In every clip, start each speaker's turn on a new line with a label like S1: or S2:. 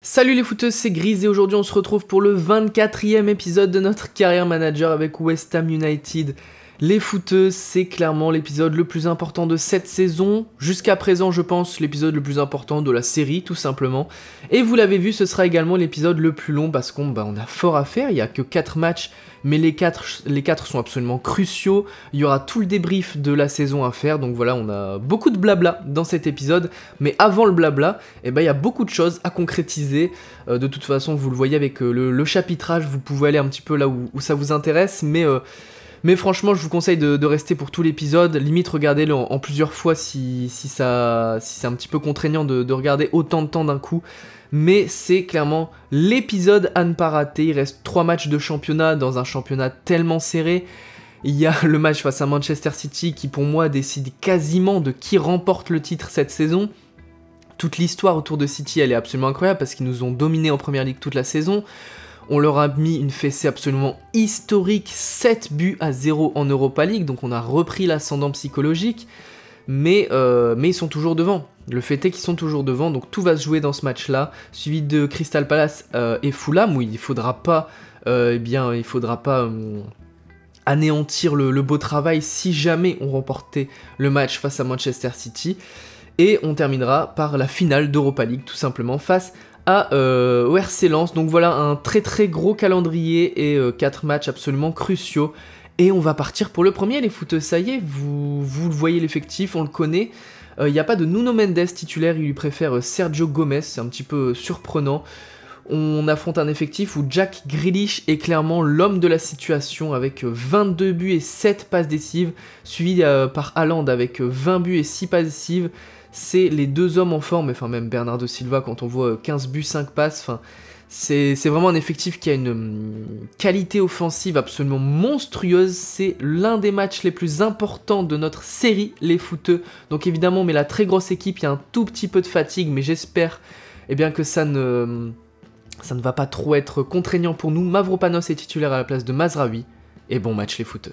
S1: Salut les footeux, c'est Grise et aujourd'hui on se retrouve pour le 24e épisode de notre carrière manager avec West Ham United. Les footeux, c'est clairement l'épisode le plus important de cette saison, jusqu'à présent je pense l'épisode le plus important de la série tout simplement. Et vous l'avez vu, ce sera également l'épisode le plus long parce qu'on a fort à faire, il n'y a que 4 matchs, mais les 4 sont absolument cruciaux, il y aura tout le débrief de la saison à faire, donc voilà, on a beaucoup de blabla dans cet épisode, mais avant le blabla, il y a beaucoup de choses à concrétiser. De toute façon, vous le voyez avec le chapitrage, vous pouvez aller un petit peu là où ça vous intéresse, mais franchement, je vous conseille de rester pour tout l'épisode, limite regardez-le en plusieurs fois si c'est un petit peu contraignant de regarder autant de temps d'un coup. Mais c'est clairement l'épisode à ne pas rater, il reste 3 matchs de championnat dans un championnat tellement serré. Il y a le match face à Manchester City qui pour moi décide quasiment de qui remporte le titre cette saison. Toute l'histoire autour de City elle est absolument incroyable parce qu'ils nous ont dominés en première ligue toute la saison. On leur a mis une fessée absolument historique, 7-0 en Europa League, donc on a repris l'ascendant psychologique, mais ils sont toujours devant. Le fait est qu'ils sont toujours devant, donc tout va se jouer dans ce match-là, suivi de Crystal Palace et Fulham, où il ne faudra pas, anéantir le beau travail si jamais on remportait le match face à Manchester City. Et on terminera par la finale d'Europa League, tout simplement, face à RC Lens. Donc voilà, un très très gros calendrier et 4 matchs absolument cruciaux. Et on va partir pour le premier, les footeux, ça y est, vous le voyez l'effectif, on le connaît. Il n'y a pas de Nuno Mendes titulaire, il lui préfère Sergio Gomez, c'est un petit peu surprenant. On affronte un effectif où Jack Grealish est clairement l'homme de la situation avec 22 buts et 7 passes décisives, suivi par Haaland avec 20 buts et 6 passes décisives. C'est les deux hommes en forme, enfin même Bernardo Silva quand on voit 15 buts, 5 passes, enfin c'est vraiment un effectif qui a une qualité offensive absolument monstrueuse, c'est l'un des matchs les plus importants de notre série, les footeux. Donc évidemment on met la très grosse équipe, il y a un tout petit peu de fatigue, mais j'espère que ça ne va pas trop être contraignant pour nous. Mavropanos est titulaire à la place de Mazraoui, et bon match les footeux.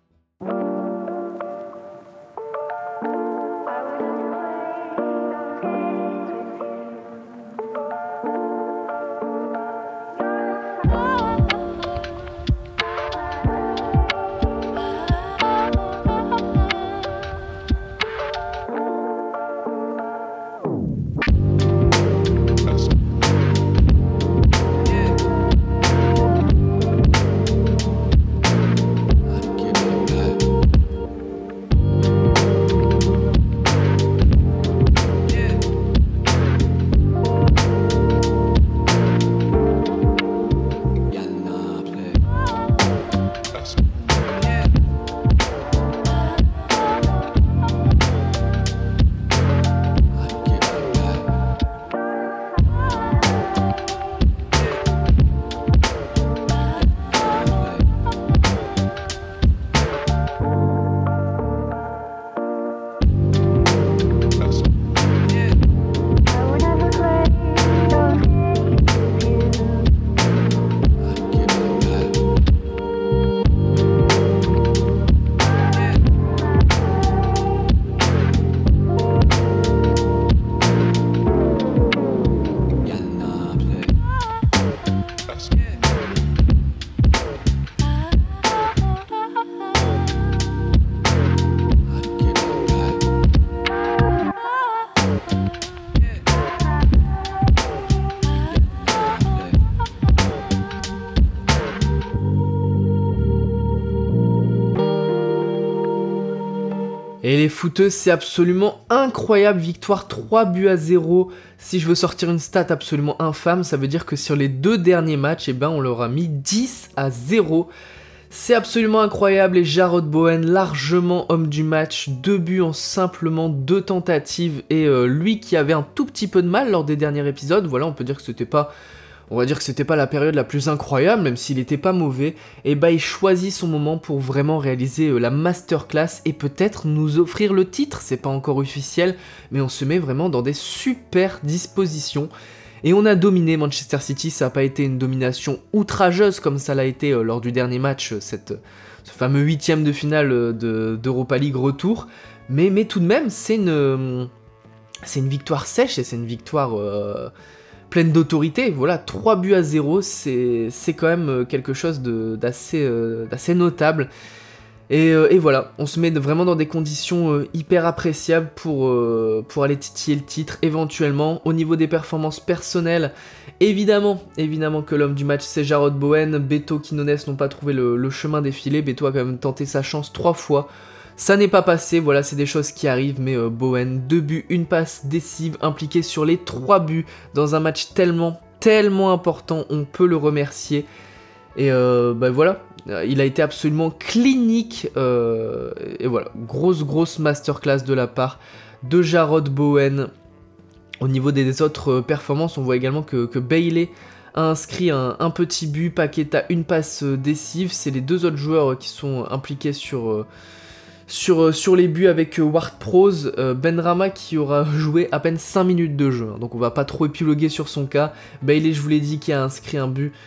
S1: Et les footeux, c'est absolument incroyable, victoire 3-0. Si je veux sortir une stat absolument infâme, ça veut dire que sur les 2 derniers matchs, on leur a mis 10-0. C'est absolument incroyable et Jarrod Bowen, largement homme du match, 2 buts en simplement 2 tentatives. Et lui qui avait un tout petit peu de mal lors des derniers épisodes, voilà, on peut dire que c'était pas... On va dire que c'était pas la période la plus incroyable, même s'il était pas mauvais, et il choisit son moment pour vraiment réaliser la masterclass et peut-être nous offrir le titre, c'est pas encore officiel, mais on se met vraiment dans des super dispositions. Et on a dominé Manchester City, ça n'a pas été une domination outrageuse comme ça l'a été lors du dernier match, ce fameux 8e de finale d'Europa League retour, mais tout de même c'est une victoire sèche et c'est une victoire... pleine d'autorité. Voilà, 3 buts à 0, c'est quand même quelque chose d'assez notable. Et voilà, on se met vraiment dans des conditions hyper appréciables pour aller titiller le titre éventuellement. Au niveau des performances personnelles, évidemment que l'homme du match c'est Jarrod Bowen. Beto, Quinones n'ont pas trouvé le chemin défilé. Beto a quand même tenté sa chance 3 fois. Ça n'est pas passé, voilà, c'est des choses qui arrivent, mais Bowen, 2 buts, 1 passe décisive, impliqué sur les 3 buts dans un match tellement important, on peut le remercier. Et voilà, il a été absolument clinique, et voilà, grosse masterclass de la part de Jarrod Bowen. Au niveau des autres performances, on voit également que Bailey a inscrit un petit but, Paqueta une passe décisive, c'est les 2 autres joueurs qui sont impliqués sur les buts avec Ward-Prowse, Benrahma qui aura joué à peine 5 minutes de jeu, hein, donc on va pas trop épiloguer sur son cas. Bailey, je vous l'ai dit, qui a inscrit un but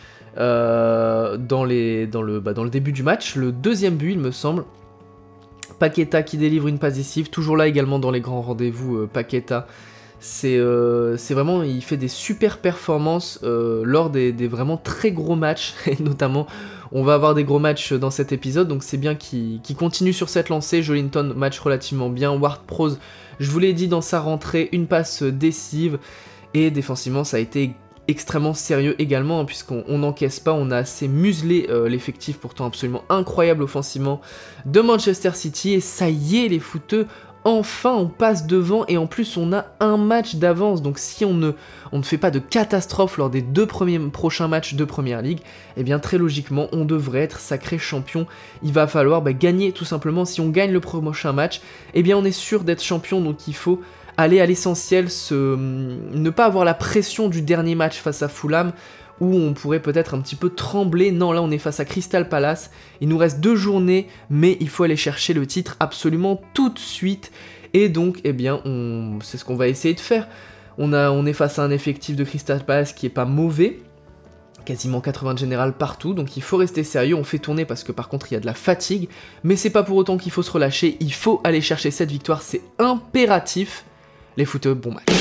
S1: dans le début du match, le 2e but il me semble. Paqueta qui délivre une passe décisive, toujours là également dans les grands rendez-vous. Paqueta, c'est vraiment, il fait des super performances lors des vraiment très gros matchs, et notamment on va avoir des gros matchs dans cet épisode, donc c'est bien qu'il continue sur cette lancée. Joelinton, match relativement bien. Ward-Prowse, je vous l'ai dit, dans sa rentrée, une passe décisive, et défensivement ça a été extrêmement sérieux également, hein, puisqu'on n'encaisse pas, on a assez muselé l'effectif pourtant absolument incroyable offensivement de Manchester City, et ça y est les footeux, enfin on passe devant, et en plus on a un match d'avance, donc si on ne fait pas de catastrophe lors des 2 prochains matchs de Première Ligue, et bien très logiquement on devrait être sacré champion. Il va falloir gagner tout simplement. Si on gagne le prochain match, et bien on est sûr d'être champion, donc il faut aller à l'essentiel, ne pas avoir la pression du dernier match face à Fulham, où on pourrait peut-être un petit peu trembler. Non, là on est face à Crystal Palace, il nous reste 2 journées, mais il faut aller chercher le titre absolument tout de suite, et donc eh bien c'est ce qu'on va essayer de faire. On est face à un effectif de Crystal Palace qui est pas mauvais, quasiment 80 de général partout, donc il faut rester sérieux. On fait tourner parce que par contre il y a de la fatigue, mais c'est pas pour autant qu'il faut se relâcher, il faut aller chercher cette victoire, c'est impératif. Les footeux, bon match.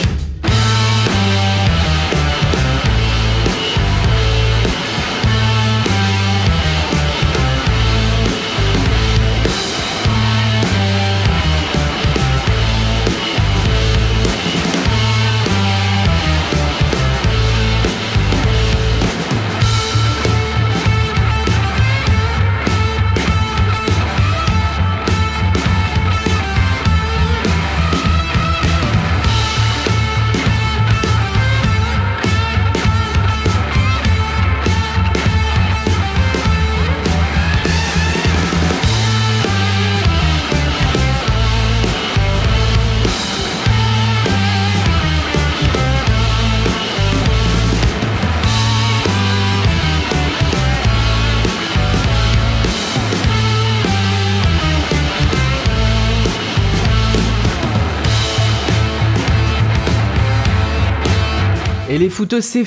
S1: Et les footeux, c'est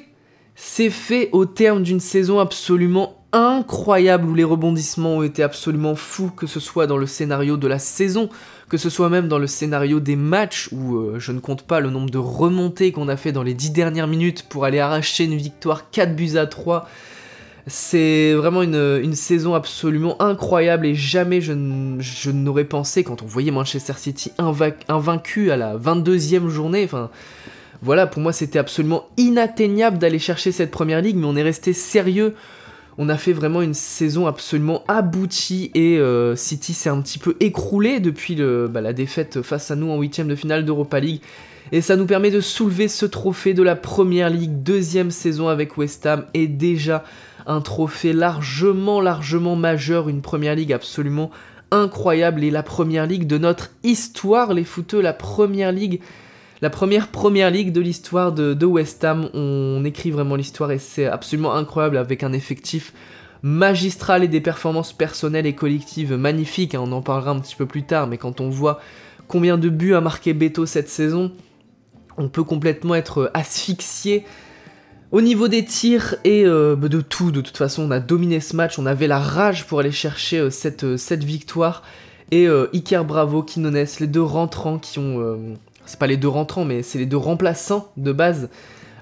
S1: fait au terme d'une saison absolument incroyable, où les rebondissements ont été absolument fous, que ce soit dans le scénario de la saison, que ce soit même dans le scénario des matchs, où je ne compte pas le nombre de remontées qu'on a fait dans les 10 dernières minutes pour aller arracher une victoire 4 buts à 3. C'est vraiment une saison absolument incroyable, et jamais je n'aurais pensé, quand on voyait Manchester City invaincu à la 22e journée, enfin... Voilà, pour moi c'était absolument inatteignable d'aller chercher cette Première Ligue, mais on est resté sérieux. On a fait vraiment une saison absolument aboutie, et City s'est un petit peu écroulé depuis la défaite face à nous en 8e de finale d'Europa League. Et ça nous permet de soulever ce trophée de la Première Ligue, 2e saison avec West Ham, et déjà un trophée largement majeur, une Première Ligue absolument incroyable, et la Première Ligue de notre histoire, les footeux, la Première Ligue... La première ligue de l'histoire de West Ham. On écrit vraiment l'histoire, et c'est absolument incroyable, avec un effectif magistral et des performances personnelles et collectives magnifiques, hein. On en parlera un petit peu plus tard, mais quand on voit combien de buts a marqué Beto cette saison, on peut complètement être asphyxié. Au niveau des tirs et de tout, de toute façon, on a dominé ce match, on avait la rage pour aller chercher cette victoire. Et Iker Bravo, Quinones, les 2 rentrants qui ont... c'est pas les 2 rentrants, mais c'est les 2 remplaçants de base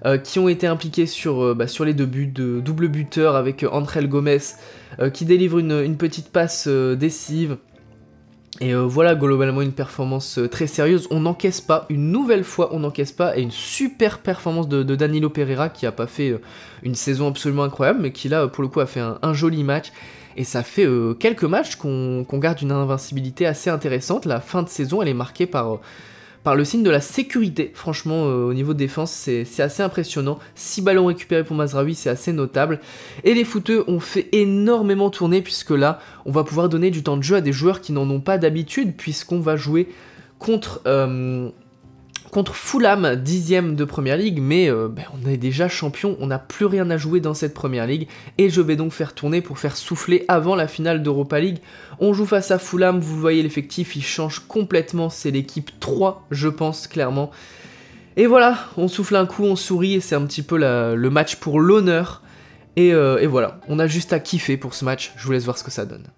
S1: qui ont été impliqués sur les 2 buts de double buteur avec André Gomes qui délivre une petite passe décisive. Et voilà, globalement une performance très sérieuse. On n'encaisse pas, une nouvelle fois on n'encaisse pas, et une super performance de Danilo Pereira qui a pas fait une saison absolument incroyable, mais qui là pour le coup a fait un joli match. Et ça fait quelques matchs qu'on garde une invincibilité assez intéressante. La fin de saison elle est marquée par le signe de la sécurité. Franchement, au niveau de défense, c'est assez impressionnant. 6 ballons récupérés pour Mazraoui, c'est assez notable. Et les footeux ont fait énormément tourner, puisque là, on va pouvoir donner du temps de jeu à des joueurs qui n'en ont pas d'habitude, puisqu'on va jouer contre Fulham, 10e de Première Ligue, mais on est déjà champion, on n'a plus rien à jouer dans cette Première Ligue, et je vais donc faire tourner pour faire souffler avant la finale d'Europa League. On joue face à Fulham, vous voyez l'effectif, il change complètement, c'est l'équipe 3, je pense, clairement. Et voilà, on souffle un coup, on sourit, et c'est un petit peu le match pour l'honneur, et voilà, on a juste à kiffer pour ce match, je vous laisse voir ce que ça donne.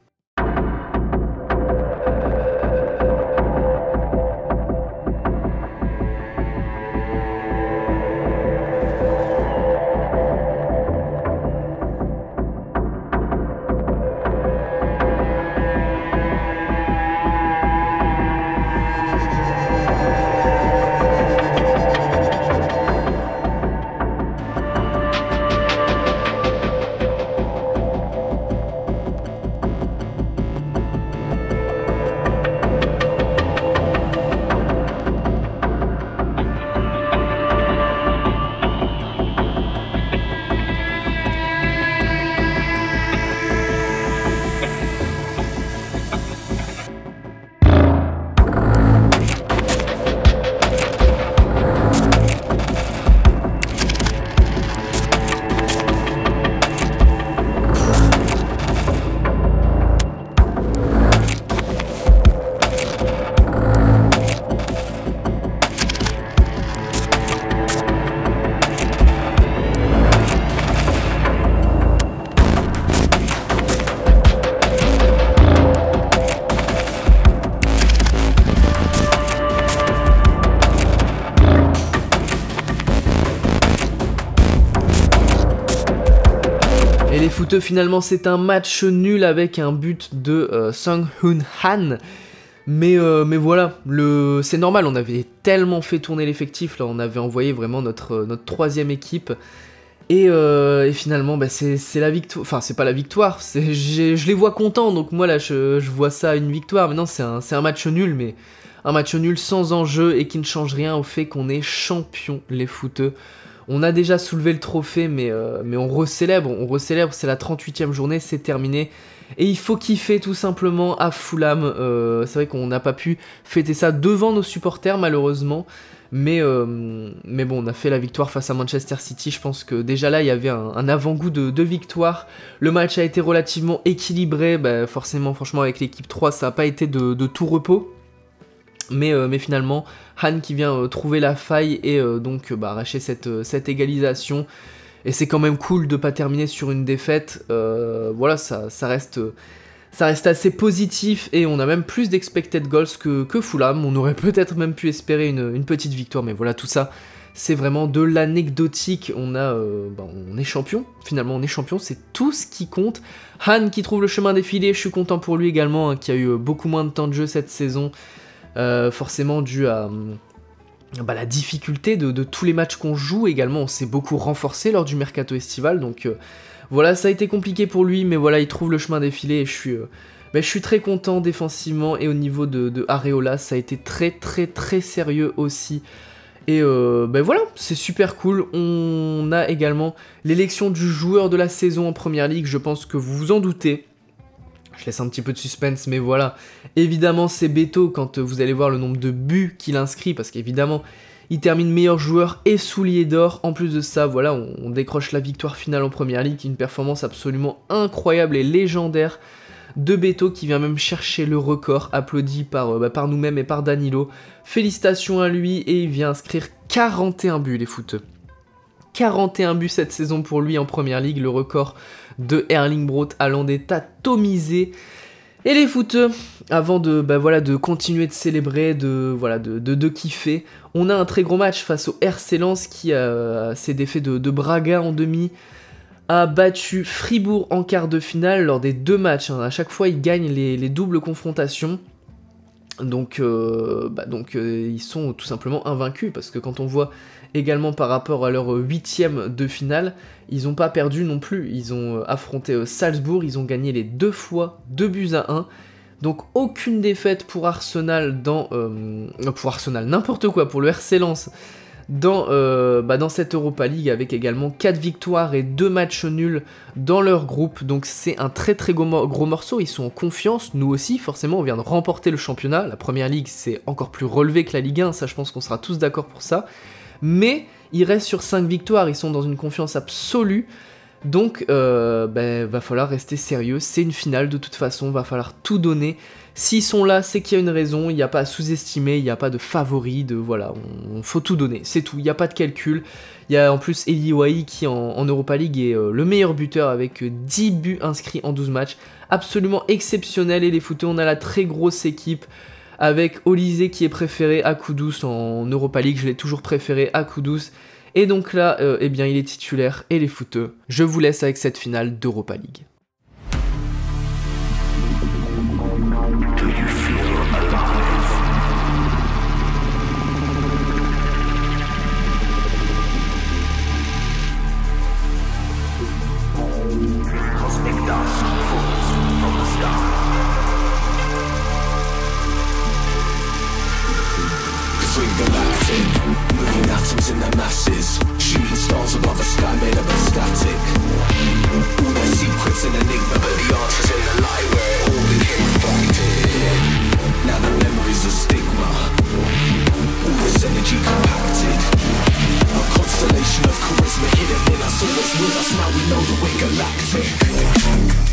S1: Les footeux, finalement, c'est un match nul avec un but de Sung-Hoon Han. Mais voilà, c'est normal, on avait tellement fait tourner l'effectif, là on avait envoyé vraiment notre 3e équipe. Et finalement, c'est la victoire, enfin c'est pas la victoire, je les vois contents, donc moi là je vois ça une victoire. Maintenant c'est un match nul, mais un match nul sans enjeu et qui ne change rien au fait qu'on est champion, les footeux. On a déjà soulevé le trophée, mais on recélèbre, c'est la 38e journée, c'est terminé. Et il faut kiffer tout simplement à Fulham. C'est vrai qu'on n'a pas pu fêter ça devant nos supporters malheureusement. Mais bon, on a fait la victoire face à Manchester City. Je pense que déjà là, il y avait un avant-goût de victoire. Le match a été relativement équilibré. Forcément, franchement, avec l'équipe 3, ça n'a pas été de tout repos. Mais finalement, Han qui vient trouver la faille et donc arracher cette égalisation. Et c'est quand même cool de pas terminer sur une défaite. Voilà, ça reste assez positif et on a même plus d'expected goals que Fulham. On aurait peut-être même pu espérer une petite victoire, mais voilà, tout ça, c'est vraiment de l'anecdotique. On est champion, finalement on est champion, c'est tout ce qui compte. Han qui trouve le chemin défilé, je suis content pour lui également, hein, qui a eu beaucoup moins de temps de jeu cette saison. Forcément dû à la difficulté de tous les matchs qu'on joue. Également on s'est beaucoup renforcé lors du mercato estival, donc voilà, ça a été compliqué pour lui, mais voilà, il trouve le chemin défilé et je suis très content défensivement. Et au niveau de Areola, ça a été très très très sérieux aussi. Et voilà, c'est super cool. On a également l'élection du joueur de la saison en Première Ligue, je pense que vous vous en doutez. Je laisse un petit peu de suspense, mais voilà. Évidemment, c'est Beto quand vous allez voir le nombre de buts qu'il inscrit, parce qu'évidemment, il termine meilleur joueur et soulier d'or. En plus de ça, voilà, on décroche la victoire finale en Première Ligue, une performance absolument incroyable et légendaire de Beto qui vient même chercher le record, applaudi par nous-mêmes et par Danilo. Félicitations à lui et il vient inscrire 41 buts, les footeux. 41 buts cette saison pour lui en Première Ligue, le record de Erling Braut Haaland est atomisé. Et les footeux, avant de continuer de célébrer, de kiffer, on a un très gros match face au RC Lens qui s'est défait de Braga en demi, a battu Fribourg en quart de finale lors des 2 matchs. À chaque fois, ils gagnent les doubles confrontations. Donc, ils sont tout simplement invaincus, parce que quand on voit également par rapport à leur 8e de finale, ils n'ont pas perdu non plus. Ils ont affronté Salzbourg, ils ont gagné les 2 fois 2-1. Donc aucune défaite pour Arsenal n'importe quoi, pour le RC Lens dans cette Europa League, avec également 4 victoires et 2 matchs nuls dans leur groupe. Donc c'est un très très gros morceau, ils sont en confiance, nous aussi forcément, on vient de remporter le championnat. La première ligue c'est encore plus relevé que la Ligue 1, ça je pense qu'on sera tous d'accord pour ça. Mais ils restent sur 5 victoires, ils sont dans une confiance absolue. Donc va falloir rester sérieux, c'est une finale de toute façon, va falloir tout donner. S'ils sont là, c'est qu'il y a une raison, il n'y a pas à sous-estimer, il n'y a pas de favori, faut tout donner, c'est tout, il n'y a pas de calcul. Il y a en plus Eli Wahi qui en Europa League est le meilleur buteur avec 10 buts inscrits en 12 matchs, absolument exceptionnel. Et les footeux, on a la très grosse équipe avec Olysée qui est préféré à Kudus en Europa League, je l'ai toujours préféré à Kudus. Et donc là, il est titulaire, et les footeux, je vous laisse avec cette finale d'Europa League.
S2: Moving atoms in the masses, shooting stars above a sky made up of static. All their secrets an enigma, but the answers in the light where it all became reflected. Now the memories of stigma, all this energy compacted. A constellation of charisma hidden in us, always with us. Now we know that we're galactic.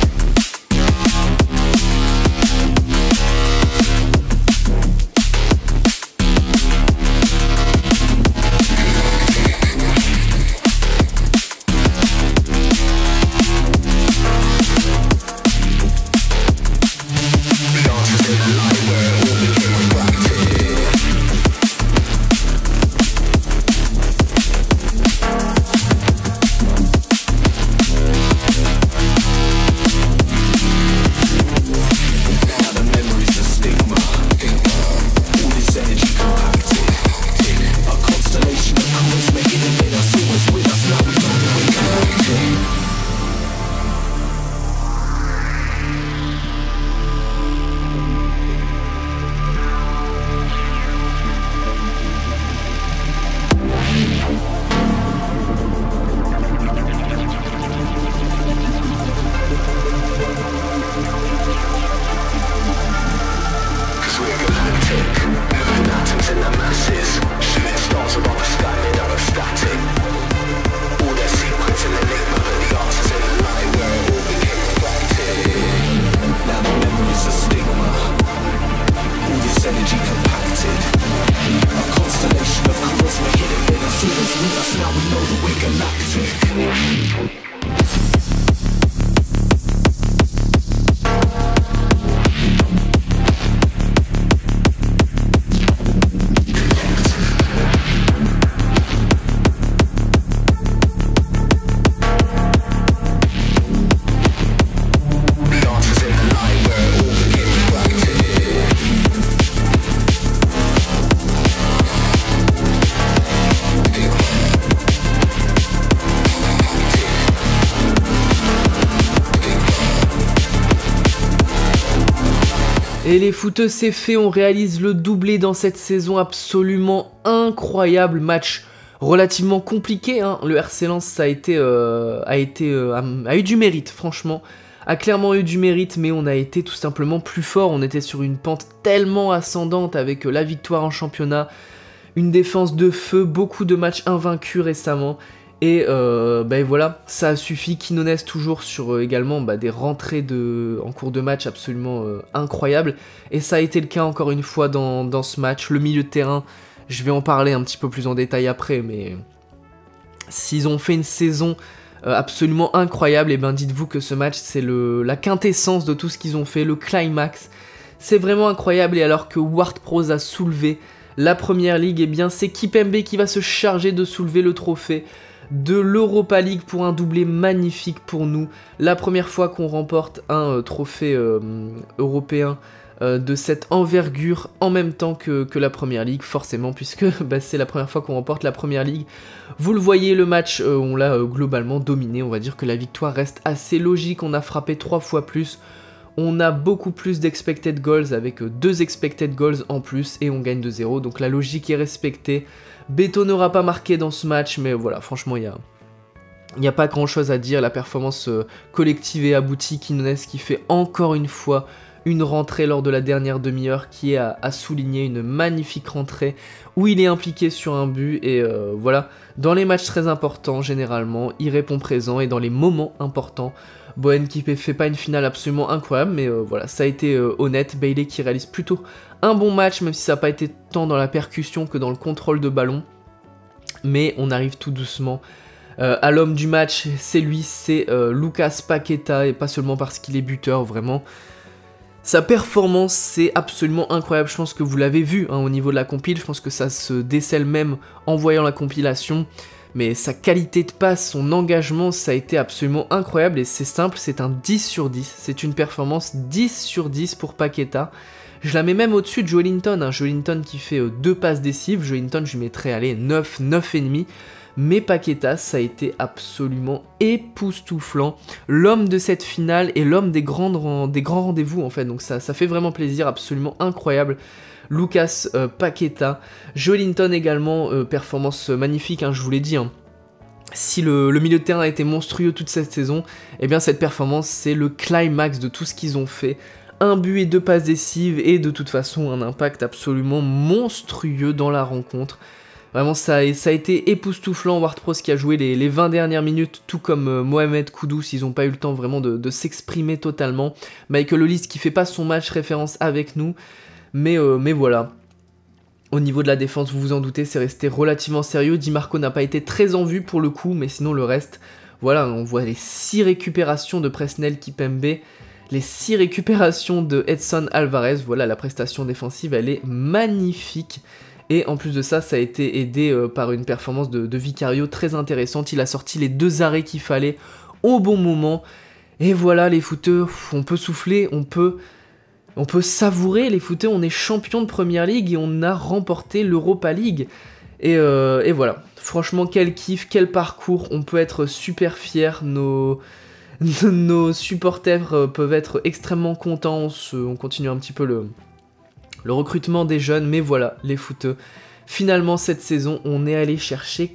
S1: Et les footeux, c'est fait, on réalise le doublé dans cette saison absolument incroyable. Match relativement compliqué, hein. Le RC Lens a eu du mérite, franchement. A clairement eu du mérite, mais on a été tout simplement plus fort. On était sur une pente tellement ascendante avec la victoire en championnat, une défense de feu, beaucoup de matchs invaincus récemment. Et voilà, ça a suffi. Quinones toujours sur également des rentrées en cours de match absolument incroyables. Et ça a été le cas encore une fois dans ce match. Le milieu de terrain, je vais en parler un petit peu plus en détail après, mais s'ils ont fait une saison absolument incroyable. Et ben dites-vous que ce match c'est la quintessence de tout ce qu'ils ont fait, le climax. C'est vraiment incroyable. Et alors que Ward Prowse a soulevé la première ligue, et bien c'est Kipembe qui va se charger de soulever le trophée de l'Europa League pour un doublé magnifique pour nous. La première fois qu'on remporte un trophée européen de cette envergure en même temps que la Première Ligue, forcément, puisque c'est la première fois qu'on remporte la Première Ligue. Vous le voyez, le match, on l'a globalement dominé, on va dire que la victoire reste assez logique, on a frappé 3 fois plus, on a beaucoup plus d'expected goals avec 2 expected goals en plus, et on gagne 2-0, donc la logique est respectée. Beto n'aura pas marqué dans ce match, mais voilà, franchement, il n'y a pas grand chose à dire, la performance collective et aboutie, Quinones qui fait encore une fois une rentrée lors de la dernière demi-heure qui est à souligner, une magnifique rentrée où il est impliqué sur un but et voilà, dans les matchs très importants généralement, il répond présent et dans les moments importants, Bowen qui fait pas une finale absolument incroyable mais voilà, ça a été honnête, Bailey qui réalise plutôt un bon match même si ça n'a pas été tant dans la percussion que dans le contrôle de ballon, mais on arrive tout doucement à l'homme du match, c'est lui, c'est Lucas Paqueta et pas seulement parce qu'il est buteur, vraiment. Sa performance, c'est absolument incroyable, je pense que vous l'avez vu au niveau de la compile, je pense que ça se décèle même en voyant la compilation, mais sa qualité de passe, son engagement, ça a été absolument incroyable, et c'est simple, c'est un 10 sur 10, c'est une performance 10 sur 10 pour Paqueta. Je la mets même au-dessus de Joelinton, Joelinton qui fait 2 passes décisives, Joelinton je lui mettrais, allez, 9, 9,5, mais Paqueta, ça a été absolument époustouflant. L'homme de cette finale et l'homme des grands rendez-vous en fait, donc ça fait vraiment plaisir, absolument incroyable. Lucas Paqueta, Joelinton également, performance magnifique, je vous l'ai dit. Si le milieu de terrain a été monstrueux toute cette saison, eh bien cette performance c'est le climax de tout ce qu'ils ont fait. Un but et 2 passes décisives et de toute façon un impact absolument monstrueux dans la rencontre. Vraiment, ça a été époustouflant. Ward Prowse qui a joué les 20 dernières minutes, tout comme Mohamed Kudus, ils n'ont pas eu le temps vraiment de s'exprimer totalement. Michael Olise qui fait pas son match référence avec nous, mais voilà. Au niveau de la défense, vous vous en doutez, c'est resté relativement sérieux. Di Marco n'a pas été très en vue pour le coup, mais sinon le reste, voilà, on voit les 6 récupérations de Presnel Kipembe, les 6 récupérations de Edson Alvarez, voilà, la prestation défensive, elle est magnifique. Et en plus de ça, ça a été aidé par une performance de Vicario très intéressante. Il a sorti les 2 arrêts qu'il fallait au bon moment. Et voilà, les footeux, on peut souffler, on peut savourer. Les footeux, on est champion de Première Ligue et on a remporté l'Europa League. Et voilà, franchement, quel kiff, quel parcours. On peut être super fiers. Nos supporters peuvent être extrêmement contents. On continue un petit peu le recrutement des jeunes, mais voilà, les footeux. Finalement, cette saison, on est allé chercher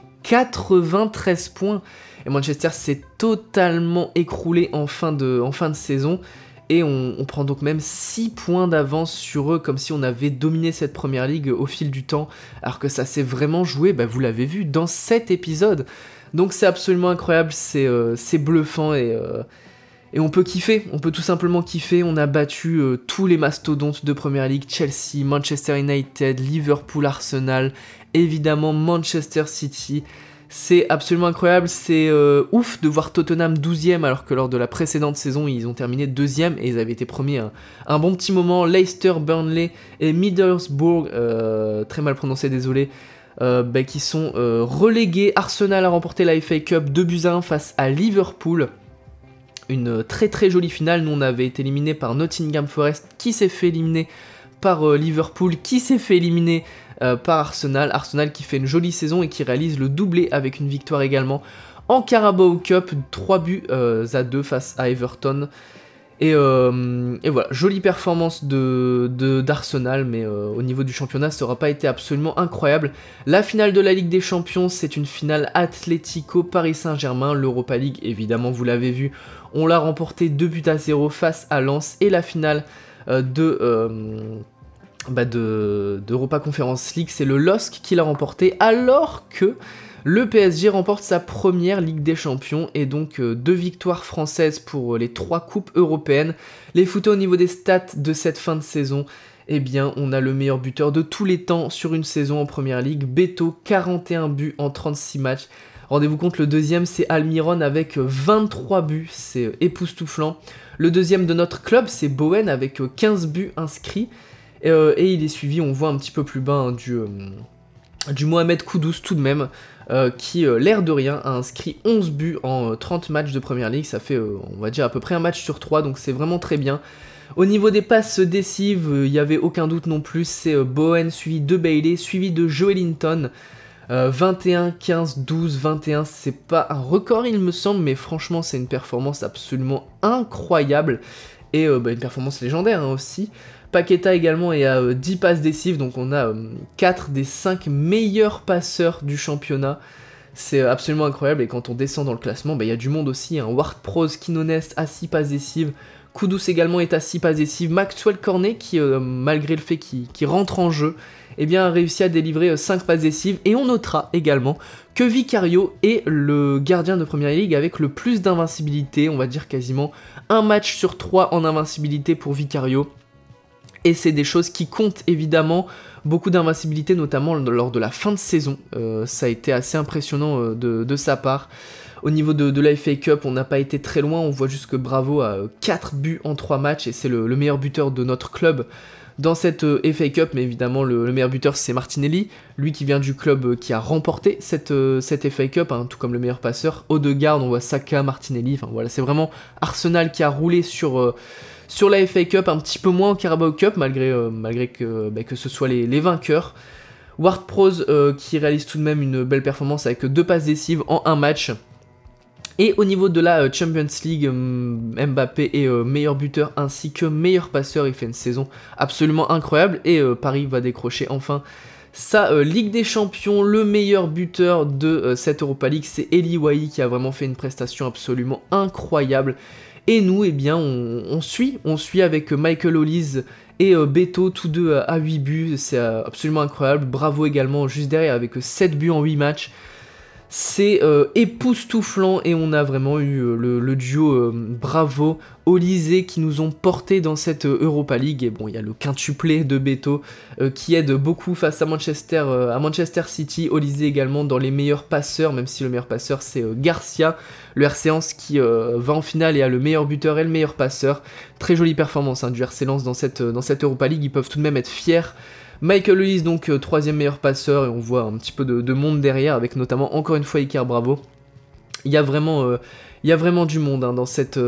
S1: 93 points. Et Manchester s'est totalement écroulé en fin de saison. Et on prend donc même 6 points d'avance sur eux, comme si on avait dominé cette première ligue au fil du temps. Alors que ça s'est vraiment joué, vous l'avez vu, dans 7 épisodes. Donc c'est absolument incroyable, c'est bluffant et on peut kiffer, on peut tout simplement kiffer. On a battu tous les mastodontes de Première Ligue, Chelsea, Manchester United, Liverpool, Arsenal, évidemment Manchester City. C'est absolument incroyable, c'est ouf de voir Tottenham 12ème alors que lors de la précédente saison ils ont terminé 2ème et ils avaient été premiers un bon petit moment. Leicester, Burnley et Middlesbrough, très mal prononcé, désolé, qui sont relégués. Arsenal a remporté la FA Cup 2-1 face à Liverpool. Une très très jolie finale. Nous on avait été éliminé par Nottingham Forest qui s'est fait éliminer par Liverpool qui s'est fait éliminer par Arsenal. Arsenal qui fait une jolie saison et qui réalise le doublé avec une victoire également en Carabao Cup, 3-2 face à Everton. Et voilà, jolie performance d'Arsenal, mais au niveau du championnat, ça n'aura pas été absolument incroyable. La finale de la Ligue des Champions, c'est une finale Atlético Paris Saint-Germain, l'Europa League, évidemment, vous l'avez vu, on l'a remporté 2-0 face à Lens, et la finale d'Europa Conference League, c'est le LOSC qui l'a remporté, alors que le PSG remporte sa première Ligue des Champions et donc 2 victoires françaises pour les 3 coupes européennes. Les footeux au niveau des stats de cette fin de saison, eh bien on a le meilleur buteur de tous les temps sur une saison en Première Ligue, Beto, 41 buts en 36 matchs, Rendez-vous compte, le deuxième c'est Almiron avec 23 buts, c'est époustouflant. Le deuxième de notre club c'est Bowen avec 15 buts inscrits. Et il est suivi, on voit un petit peu plus bas, hein, du Mohamed Kudus tout de même, qui, l'air de rien, a inscrit 11 buts en 30 matchs de Premier League. Ça fait, on va dire, à peu près un match sur 3, donc c'est vraiment très bien. Au niveau des passes décisives, il n'y avait aucun doute non plus, c'est Bowen suivi de Bailey, suivi de Joelinton. 21, 15, 12, 21, c'est pas un record il me semble, mais franchement c'est une performance absolument incroyable. Et une performance légendaire hein, aussi. Paqueta également est à 10 passes décisives, donc on a 4 des 5 meilleurs passeurs du championnat. C'est absolument incroyable, et quand on descend dans le classement, il y a du monde aussi. Hein. Ward-Prowse, Quinones à 6 passes décisives, Kudus également est à 6 passes décisives, Maxwell Cornet qui, malgré le fait qu'il rentre en jeu, a réussi à délivrer 5 passes décisives. Et on notera également que Vicario est le gardien de Premier League avec le plus d'invincibilité, on va dire quasiment un match sur 3 en invincibilité pour Vicario. Et c'est des choses qui comptent évidemment, beaucoup d'invincibilité notamment lors de la fin de saison, ça a été assez impressionnant de sa part. Au niveau de la FA Cup, on n'a pas été très loin, on voit juste que Bravo a 4 buts en 3 matchs et c'est le meilleur buteur de notre club dans cette FA Cup, mais évidemment le meilleur buteur c'est Martinelli, lui qui vient du club qui a remporté cette FA Cup, hein, tout comme le meilleur passeur. Odegaard, on voit Saka, Martinelli, enfin voilà, c'est vraiment Arsenal qui a roulé sur la FA Cup, un petit peu moins en Carabao Cup, malgré que ce soit les vainqueurs. Ward-Prowse qui réalise tout de même une belle performance avec 2 passes décisives en un match. Et au niveau de la Champions League, Mbappé est meilleur buteur ainsi que meilleur passeur. Il fait une saison absolument incroyable et Paris va décrocher enfin sa Ligue des Champions. Le meilleur buteur de cette Europa League, c'est Eli Wahi qui a vraiment fait une prestation absolument incroyable. Et nous, on suit avec Michael Olise et Beto, tous deux à 8 buts, c'est absolument incroyable. Bravo également, juste derrière, avec 7 buts en 8 matchs. C'est époustouflant et on a vraiment eu le duo Bravo, Olise qui nous ont portés dans cette Europa League. Et bon, il y a le quintuplé de Beto qui aide beaucoup face à Manchester City. Olise également dans les meilleurs passeurs, même si le meilleur passeur c'est Garcia, le RC Lens qui va en finale et a le meilleur buteur et le meilleur passeur. Très jolie performance hein, du RC Lens dans cette Europa League, ils peuvent tout de même être fiers. Michael Olise, donc 3ème meilleur passeur, et on voit un petit peu de monde derrière, avec notamment encore une fois Iker Bravo. Il y a vraiment du monde hein,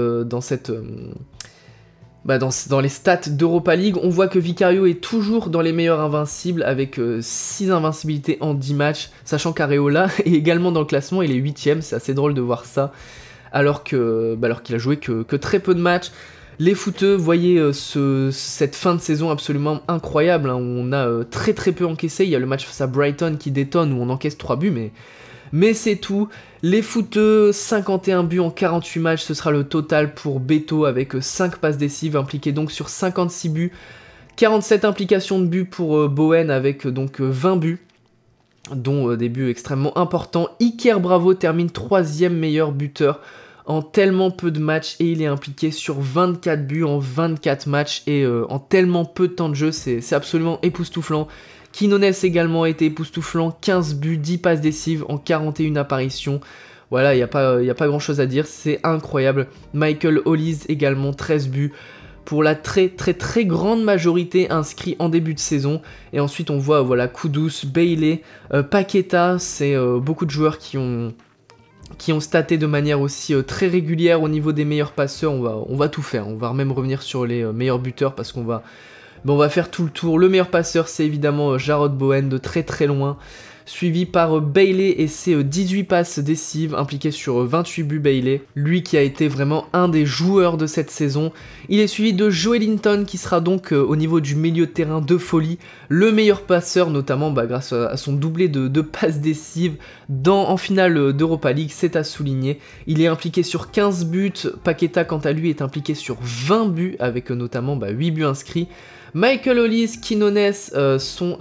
S1: dans les stats d'Europa League. On voit que Vicario est toujours dans les meilleurs invincibles, avec 6 invincibilités en 10 matchs, sachant qu'Areola est également dans le classement, il est 8ème, c'est assez drôle de voir ça, alors qu'il a joué que très peu de matchs. Les footeux, voyez cette fin de saison absolument incroyable, hein, où on a très peu encaissé. Il y a le match face à Brighton qui détonne, où on encaisse 3 buts, mais c'est tout. Les footeux, 51 buts en 48 matchs, ce sera le total pour Beto, avec 5 passes décisives, impliquées donc sur 56 buts. 47 implications de buts pour Bowen, avec donc 20 buts, dont des buts extrêmement importants. Iker Bravo termine 3ème meilleur buteur en tellement peu de matchs, et il est impliqué sur 24 buts en 24 matchs, et en tellement peu de temps de jeu, c'est absolument époustouflant. Quinones également a été époustouflant, 15 buts, 10 passes décisives en 41 apparitions. Voilà, il n'y a pas grand chose à dire, c'est incroyable. Michael Olise également, 13 buts, pour la très grande majorité inscrits en début de saison. Et ensuite on voit voilà Kudus, Bailey, Paqueta, c'est beaucoup de joueurs qui ont staté de manière aussi très régulière au niveau des meilleurs passeurs. On va tout faire, on va même revenir sur les meilleurs buteurs parce qu'on va faire tout le tour. Le meilleur passeur c'est évidemment Jarrod Bowen de très loin, suivi par Bailey et ses 18 passes décisives, impliquées sur 28 buts Bailey, lui qui a été vraiment un des joueurs de cette saison. Il est suivi de Joelinton qui sera donc au niveau du milieu de terrain de folie, le meilleur passeur notamment grâce à son doublé de passes décisives en finale d'Europa League, c'est à souligner. Il est impliqué sur 15 buts, Paqueta quant à lui est impliqué sur 20 buts avec notamment 8 buts inscrits. Michael Olise, Quinones sont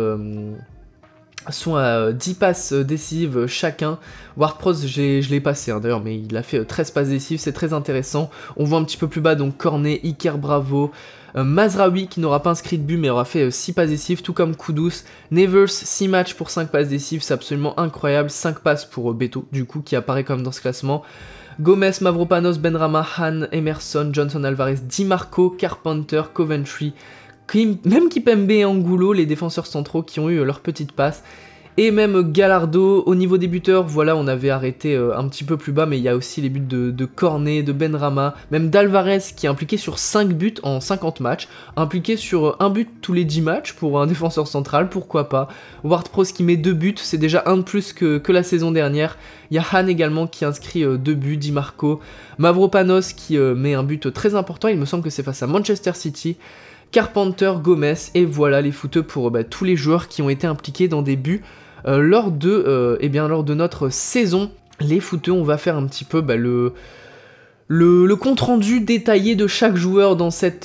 S1: à 10 passes décisives chacun. Ward-Prowse, je l'ai passé d'ailleurs, mais il a fait 13 passes décisives, c'est très intéressant. On voit un petit peu plus bas donc Cornet, Iker Bravo, Mazraoui qui n'aura pas inscrit de but mais aura fait 6 passes décisives, tout comme Kudus. Nevers 6 matchs pour 5 passes décisives, c'est absolument incroyable. 5 passes pour Beto du coup qui apparaît quand même dans ce classement. Gomez, Mavropanos, Benrahma, Han, Emerson, Johnson Alvarez, Di Marco, Carpenter, Coventry, même Kipembe et Angulo, les défenseurs centraux qui ont eu leur petite passe. Et même Gallardo, au niveau des buteurs, voilà, on avait arrêté un petit peu plus bas, mais il y a aussi les buts de Cornet, de Benrahma, même d'Alvarez qui est impliqué sur 5 buts en 50 matchs, impliqué sur un but tous les 10 matchs pour un défenseur central, pourquoi pas. Ward-Prowse qui met 2 buts, c'est déjà un de plus que la saison dernière. Il y a Han également qui inscrit 2 buts, Di Marco, Mavropanos qui met un but très important, il me semble que c'est face à Manchester City. Carpenter, Gomez, et voilà les footeux pour tous les joueurs qui ont été impliqués dans des buts lors de notre saison. Les footeux, on va faire un petit peu le compte rendu détaillé de chaque joueur dans cette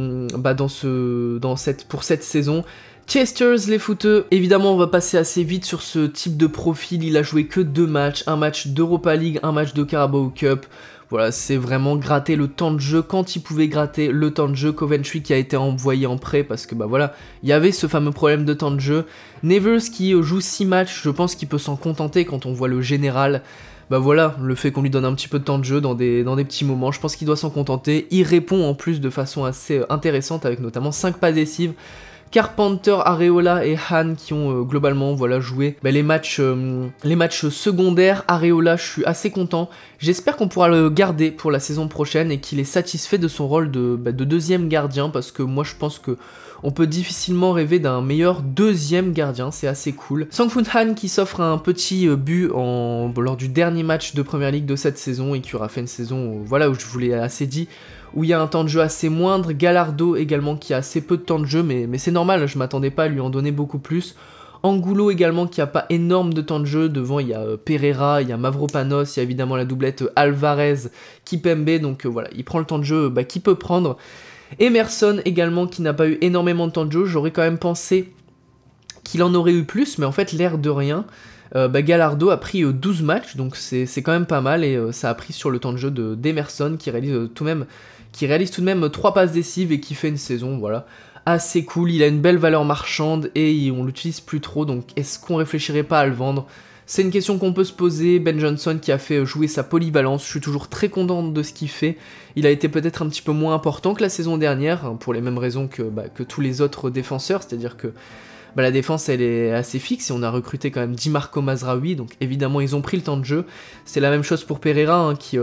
S1: pour cette saison. Chesters, les footeux, évidemment on va passer assez vite sur ce type de profil, il a joué que 2 matchs, un match d'Europa League, un match de Carabao Cup. Voilà, c'est vraiment gratter le temps de jeu quand il pouvait gratter le temps de jeu. Coventry qui a été envoyé en prêt parce que voilà, il y avait ce fameux problème de temps de jeu. Nevers qui joue 6 matchs, je pense qu'il peut s'en contenter quand on voit le général. Voilà, le fait qu'on lui donne un petit peu de temps de jeu dans des petits moments, je pense qu'il doit s'en contenter. Il répond en plus de façon assez intéressante avec notamment 5 passes décisives. Carpenter, Areola et Han qui ont globalement joué les matchs secondaires. Areola, je suis assez content. J'espère qu'on pourra le garder pour la saison prochaine et qu'il est satisfait de son rôle de deuxième gardien parce que moi je pense que on peut difficilement rêver d'un meilleur deuxième gardien, c'est assez cool. Sang-Fun Han qui s'offre un petit but lors du dernier match de Premier League de cette saison et qui aura fait une saison où je vous l'ai assez dit, où il y a un temps de jeu assez moindre. Gallardo également qui a assez peu de temps de jeu, mais c'est normal, je m'attendais pas à lui en donner beaucoup plus. Angulo également qui a pas énorme de temps de jeu, devant il y a Pereira, il y a Mavropanos, il y a évidemment la doublette Alvarez, Kipembe, donc voilà, il prend le temps de jeu qu'il peut prendre. Emerson également qui n'a pas eu énormément de temps de jeu, j'aurais quand même pensé qu'il en aurait eu plus, mais en fait l'air de rien. Gallardo a pris 12 matchs, donc c'est quand même pas mal, et ça a pris sur le temps de jeu d'Emerson qui réalise tout de même 3 passes décisives et qui fait une saison assez cool. Il a une belle valeur marchande et on l'utilise plus trop, donc est-ce qu'on réfléchirait pas à le vendre? C'est une question qu'on peut se poser. Ben Johnson qui a fait jouer sa polyvalence, je suis toujours très content de ce qu'il fait. Il a été peut-être un petit peu moins important que la saison dernière, pour les mêmes raisons que tous les autres défenseurs, c'est-à-dire que la défense elle est assez fixe et on a recruté quand même Di Marco, Mazraoui, donc évidemment ils ont pris le temps de jeu. C'est la même chose pour Pereira qui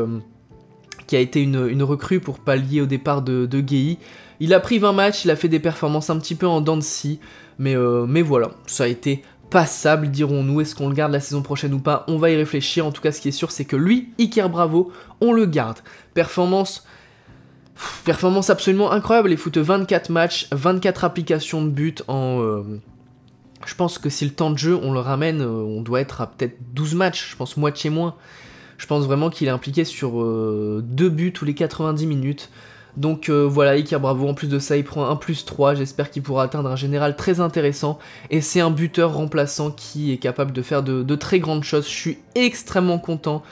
S1: a été une recrue pour pallier au départ de Guéhi. Il a pris 20 matchs, il a fait des performances un petit peu en dents de scie, mais voilà, ça a été passable, dirons-nous. Est-ce qu'on le garde la saison prochaine ou pas? On va y réfléchir. En tout cas, ce qui est sûr, c'est que lui, Iker Bravo, on le garde. Performance absolument incroyable. Les foot 24 matchs, 24 applications de but en... je pense que si le temps de jeu, on le ramène, on doit être à peut-être 12 matchs, je pense moitié moins. Je pense vraiment qu'il est impliqué sur 2 buts tous les 90 minutes. Donc voilà, Iker Bravo, en plus de ça, il prend un +3, j'espère qu'il pourra atteindre un général très intéressant, et c'est un buteur remplaçant qui est capable de faire de très grandes choses. Je suis extrêmement content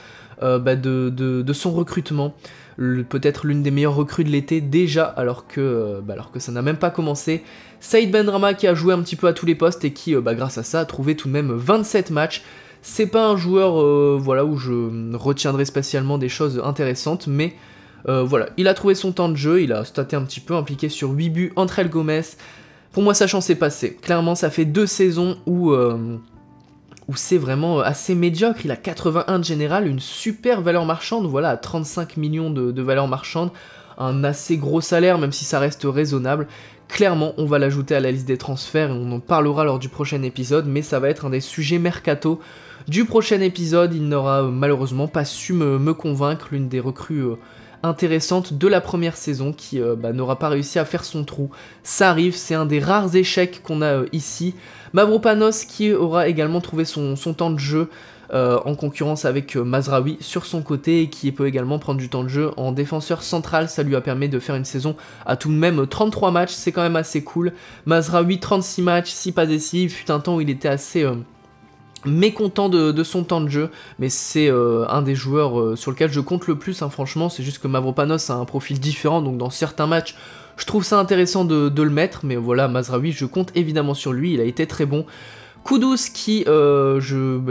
S1: de son recrutement, peut-être l'une des meilleures recrues de l'été déjà, alors que ça n'a même pas commencé. Saïd Benrahma qui a joué un petit peu à tous les postes et qui, grâce à ça, a trouvé tout de même 27 matchs. C'est pas un joueur où je retiendrai spécialement des choses intéressantes, mais... il a trouvé son temps de jeu, il a staté un petit peu, impliqué sur 8 buts entre El Gomez. Pour moi, sa chance est passée. Clairement, ça fait 2 saisons où c'est vraiment assez médiocre. Il a 81 de général, une super valeur marchande, à 35 millions de valeur marchande. Un assez gros salaire, même si ça reste raisonnable. Clairement, on va l'ajouter à la liste des transferts et on en parlera lors du prochain épisode, mais ça va être un des sujets mercato du prochain épisode. Il n'aura malheureusement pas su me convaincre, l'une des recrues... intéressante de la première saison qui n'aura pas réussi à faire son trou. Ça arrive, c'est un des rares échecs qu'on a ici. Mavropanos qui aura également trouvé son temps de jeu en concurrence avec Mazraoui sur son côté et qui peut également prendre du temps de jeu en défenseur central. Ça lui a permis de faire une saison à tout de même 33 matchs, c'est quand même assez cool. Mazraoui 36 matchs, 6 passes décisives, fut un temps où il était assez mécontent de son temps de jeu, mais c'est un des joueurs sur lequel je compte le plus, hein, franchement. C'est juste que Mavropanos a un profil différent, donc dans certains matchs, je trouve ça intéressant de le mettre, mais voilà, Mazraoui, je compte évidemment sur lui, il a été très bon. Kudus dont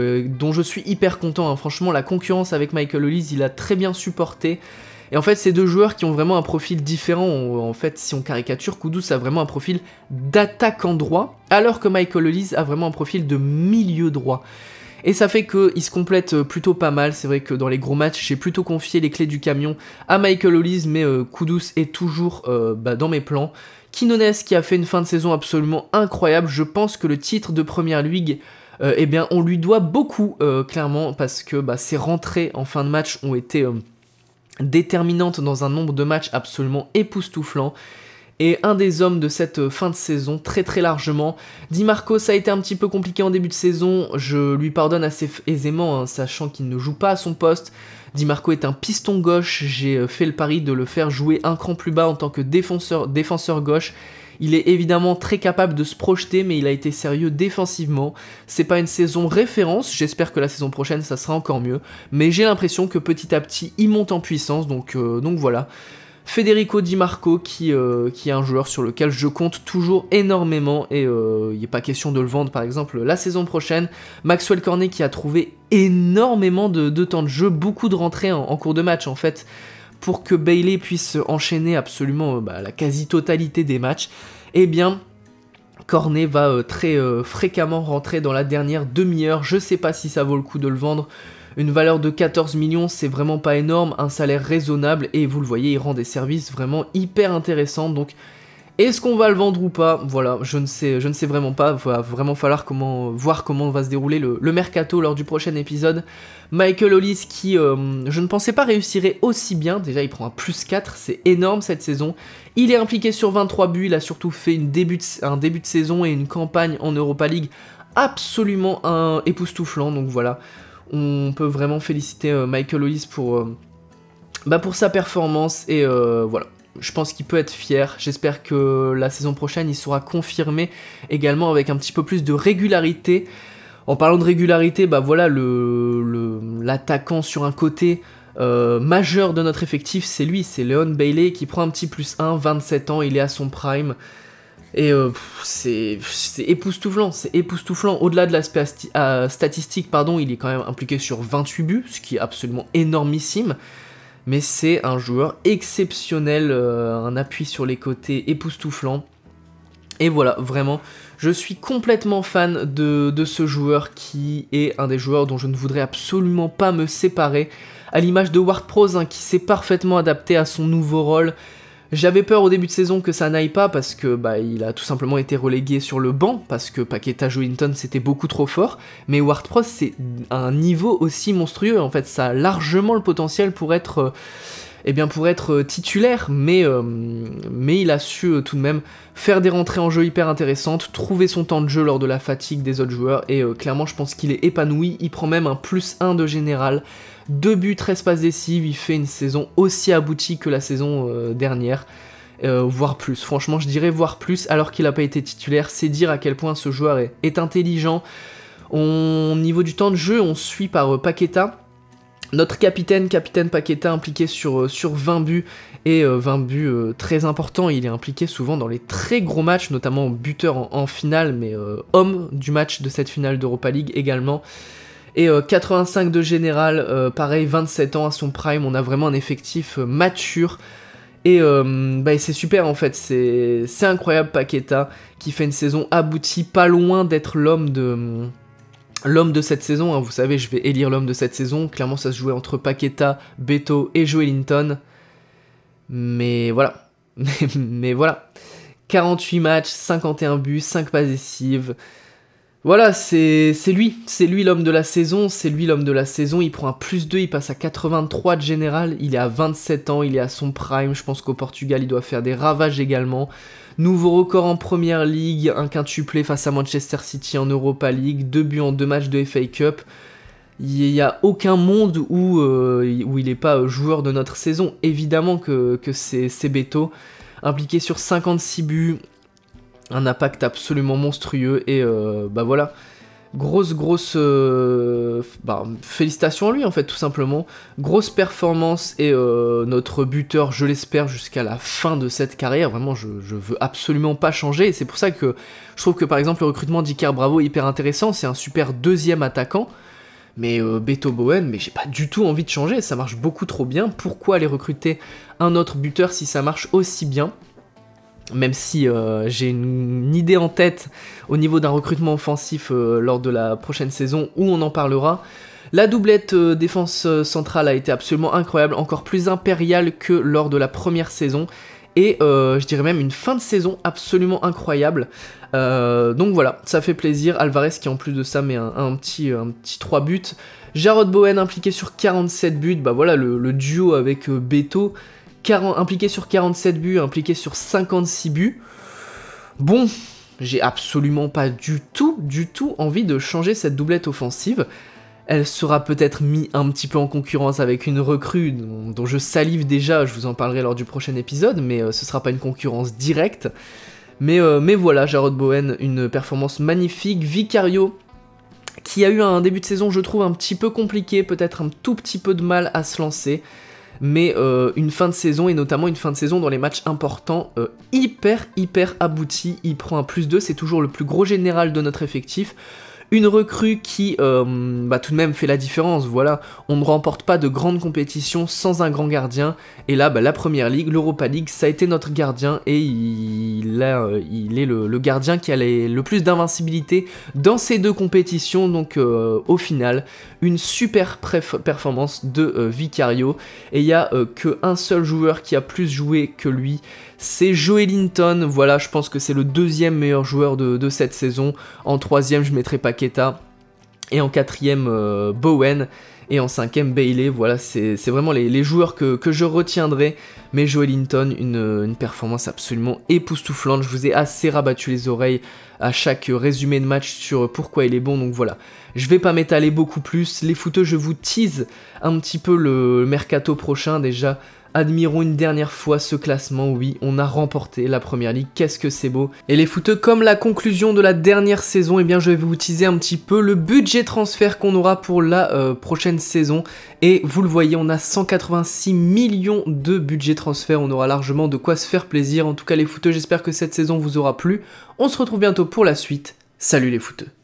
S1: je suis hyper content, hein. Franchement la concurrence avec Michael Olise, il a très bien supporté. Et en fait c'est deux joueurs qui ont vraiment un profil différent. En fait si on caricature, Kudus a vraiment un profil d'attaquant droit, alors que Michael Olise a vraiment un profil de milieu droit. Et ça fait qu'ils se complètent plutôt pas mal. C'est vrai que dans les gros matchs, j'ai plutôt confié les clés du camion à Michael Olise, mais Kudus est toujours dans mes plans. Quinones qui a fait une fin de saison absolument incroyable. Je pense que le titre de Première Ligue, eh bien, on lui doit beaucoup, clairement, parce que ses rentrées en fin de match ont été déterminantes dans un nombre de matchs absolument époustouflant. Et un des hommes de cette fin de saison, très très largement. Di Marco, ça a été un petit peu compliqué en début de saison, je lui pardonne assez aisément, hein, sachant qu'il ne joue pas à son poste. Di Marco est un piston gauche, j'ai fait le pari de le faire jouer un cran plus bas en tant que défenseur gauche. Il est évidemment très capable de se projeter, mais il a été sérieux défensivement. C'est pas une saison référence, j'espère que la saison prochaine ça sera encore mieux. Mais j'ai l'impression que petit à petit il monte en puissance, donc voilà. Federico Di Marco qui est un joueur sur lequel je compte toujours énormément et il n'est pas question de le vendre par exemple la saison prochaine. Maxwell Cornet qui a trouvé énormément de temps de jeu, beaucoup de rentrées en cours de match en fait, pour que Bailey puisse enchaîner absolument la quasi-totalité des matchs. Eh bien Cornet va très fréquemment rentrer dans la dernière demi-heure, je sais pas si ça vaut le coup de le vendre. Une valeur de 14 millions, c'est vraiment pas énorme, un salaire raisonnable, et vous le voyez, il rend des services vraiment hyper intéressants, donc est-ce qu'on va le vendre ou pas? Voilà, je ne sais vraiment pas, il va vraiment falloir voir comment va se dérouler le mercato lors du prochain épisode. Michael Olise qui, je ne pensais pas réussirait aussi bien, déjà il prend un +4, c'est énorme cette saison, il est impliqué sur 23 buts, il a surtout fait un début de saison et une campagne en Europa League absolument époustouflant, donc voilà. On peut vraiment féliciter Michael Olise pour sa performance et voilà, je pense qu'il peut être fier. J'espère que la saison prochaine il sera confirmé également avec un petit peu plus de régularité. En parlant de régularité, voilà, l'attaquant sur un côté majeur de notre effectif, c'est lui, c'est Leon Bailey qui prend un petit +1, 27 ans, il est à son prime. Et c'est époustouflant, Au-delà de l'aspect statistique, il est quand même impliqué sur 28 buts, ce qui est absolument énormissime. Mais c'est un joueur exceptionnel, un appui sur les côtés époustouflant. Et voilà, vraiment, je suis complètement fan de ce joueur qui est un des joueurs dont je ne voudrais absolument pas me séparer. À l'image de Ward-Prowse, hein, qui s'est parfaitement adapté à son nouveau rôle. J'avais peur au début de saison que ça n'aille pas parce que il a tout simplement été relégué sur le banc parce que Paqueta-Joelinton c'était beaucoup trop fort, mais Ward-Prowse c'est un niveau aussi monstrueux, en fait ça a largement le potentiel pour être titulaire, mais il a su tout de même faire des rentrées en jeu hyper intéressantes, trouver son temps de jeu lors de la fatigue des autres joueurs, et clairement je pense qu'il est épanoui, il prend même un +1 de général, 2 buts, 13 passes décisives, il fait une saison aussi aboutie que la saison dernière, voire plus, franchement je dirais voire plus, alors qu'il n'a pas été titulaire, c'est dire à quel point ce joueur est intelligent. Au niveau du temps de jeu, on suit par Paqueta, notre capitaine Paqueta impliqué sur 20 buts, et 20 buts très importants, il est impliqué souvent dans les très gros matchs, notamment buteur en finale, mais homme du match de cette finale d'Europa League également. Et 85 de général, pareil, 27 ans à son prime, on a vraiment un effectif mature. Et c'est super en fait, c'est incroyable Paqueta, qui fait une saison aboutie, pas loin d'être l'homme de cette saison, hein. Vous savez, je vais élire l'homme de cette saison, clairement ça se jouait entre Paqueta, Beto et Joelinton. Mais voilà, mais voilà, 48 matchs, 51 buts, 5 passes décisives. Voilà, c'est lui l'homme de la saison, il prend un +2, il passe à 83 de général, il est à 27 ans, il est à son prime, je pense qu'au Portugal il doit faire des ravages également. Nouveau record en Première Ligue, un quintuplé face à Manchester City en Europa League, 2 buts en 2 matchs de FA Cup. Il n'y a aucun monde où il n'est pas joueur de notre saison, évidemment que c'est Beto, impliqué sur 56 buts, un impact absolument monstrueux, et voilà. félicitations à lui en fait, tout simplement. Grosse performance et notre buteur, je l'espère, jusqu'à la fin de cette carrière. Vraiment, je veux absolument pas changer, et c'est pour ça que je trouve que par exemple le recrutement d'Iker Bravo est hyper intéressant. C'est un super deuxième attaquant. Mais Beto Bowen, mais j'ai pas du tout envie de changer, ça marche beaucoup trop bien. Pourquoi aller recruter un autre buteur si ça marche aussi bien? Même si j'ai une idée en tête au niveau d'un recrutement offensif lors de la prochaine saison où on en parlera. La doublette défense centrale a été absolument incroyable, encore plus impériale que lors de la première saison. Et je dirais même une fin de saison absolument incroyable. Donc voilà, ça fait plaisir. Alvarez qui en plus de ça met un petit 3 buts. Jarrod Bowen impliqué sur 47 buts. Bah voilà, le duo avec Beto. Impliqué sur 47 buts, impliqué sur 56 buts. Bon, j'ai absolument pas du tout envie de changer cette doublette offensive. Elle sera peut-être mise un petit peu en concurrence avec une recrue dont je salive déjà, je vous en parlerai lors du prochain épisode, mais ce sera pas une concurrence directe. Mais voilà, Jarrod Bowen, une performance magnifique. Vicario, qui a eu un début de saison, je trouve, un petit peu compliqué, peut-être un tout petit peu de mal à se lancer. Mais une fin de saison, et notamment une fin de saison dans les matchs importants, hyper aboutie. Il prend un +2, c'est toujours le plus gros général de notre effectif. Une recrue qui, tout de même fait la différence, voilà. On ne remporte pas de grandes compétitions sans un grand gardien. Et là, la Première Ligue, l'Europa League, ça a été notre gardien. Et il est le gardien qui a le plus d'invincibilité dans ces deux compétitions. Donc, au final, une super performance de Vicario. Et il n'y a qu'un seul joueur qui a plus joué que lui. C'est Joelinton, voilà, je pense que c'est le deuxième meilleur joueur de cette saison. En troisième, je mettrai Paqueta. Et en quatrième, Bowen. Et en cinquième, Bailey. Voilà, c'est vraiment les joueurs que je retiendrai. Mais Joelinton, une performance absolument époustouflante. Je vous ai assez rabattu les oreilles à chaque résumé de match sur pourquoi il est bon. Donc voilà, je vais pas m'étaler beaucoup plus. Les footeux, je vous tease un petit peu le mercato prochain déjà. Admirons une dernière fois ce classement, oui, on a remporté la Première Ligue, qu'est-ce que c'est beau. Et les footeux, comme la conclusion de la dernière saison, eh bien je vais vous teaser un petit peu le budget transfert qu'on aura pour la prochaine saison. Et vous le voyez, on a 186 millions de budget transfert, on aura largement de quoi se faire plaisir. En tout cas les footeux, j'espère que cette saison vous aura plu. On se retrouve bientôt pour la suite. Salut les footeux.